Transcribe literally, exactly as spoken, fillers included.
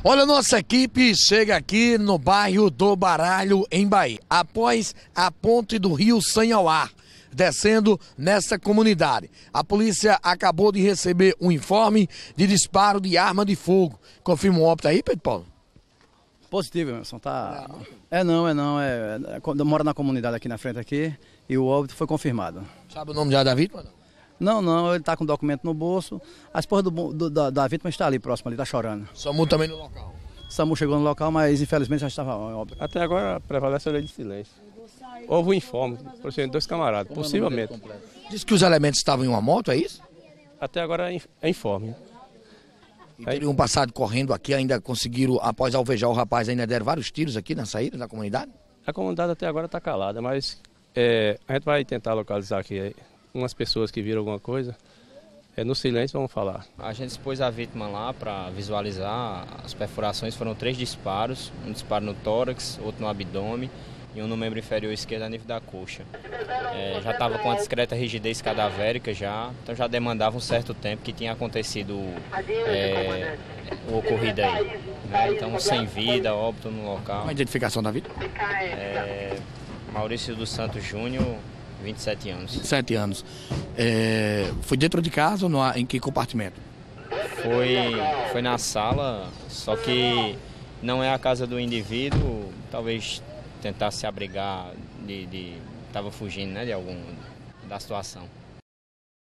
Olha, nossa equipe chega aqui no bairro do Baralho, em Bahia, após a ponte do rio Sanhauá, descendo nessa comunidade. A polícia acabou de receber um informe de disparo de arma de fogo. Confirma o óbito aí, Pedro Paulo? Positivo, Emerson, tá... É não, é não, é... é... mora na comunidade aqui na frente aqui e o óbito foi confirmado. Sabe o nome já da vítima? Não, não, ele tá com o documento no bolso. A esposa do, do, da, da vítima está ali próximo, ali, tá chorando. SAMU também no local? SAMU chegou no local, mas infelizmente já estava óbito. Até agora prevalece a lei de silêncio. Houve um informe, por dois camaradas, Como possivelmente. Diz que os elementos estavam em uma moto, é isso? Até agora é informe. E teriam passado correndo aqui, ainda conseguiram, após alvejar o rapaz, ainda deram vários tiros aqui na saída da comunidade? A comunidade até agora está calada, mas é, a gente vai tentar localizar aqui umas pessoas que viram alguma coisa. É, no silêncio vamos falar. A gente expôs a vítima lá para visualizar as perfurações, foram três disparos, um disparo no tórax, outro no abdômen e um no membro inferior esquerdo a nível da coxa. É, já estava com uma discreta rigidez cadavérica já, então já demandava um certo tempo que tinha acontecido é, o ocorrido aí. Né? Então sem vida, óbito no local. A identificação da vítima? É, Maurício dos Santos Júnior, vinte e sete anos. vinte e sete anos. É, foi dentro de casa ou no, em que compartimento? Foi, foi na sala, só que não é a casa do indivíduo, talvez tentar se abrigar de... estava fugindo, né, de algum, da situação.